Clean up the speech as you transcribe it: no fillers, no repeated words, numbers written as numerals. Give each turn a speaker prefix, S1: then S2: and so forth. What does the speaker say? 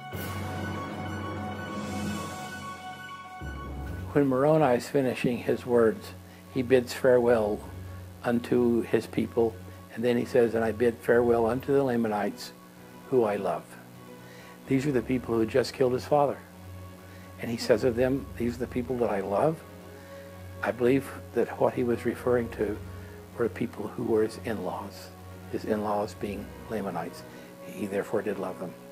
S1: When Moroni is finishing his words, he bids farewell unto his people, and then he says, and I bid farewell unto the Lamanites, who I love. These are the people who just killed his father. And he says of them, these are the people that I love. I believe that what he was referring to were people who were his in-laws being Lamanites. He therefore did love them.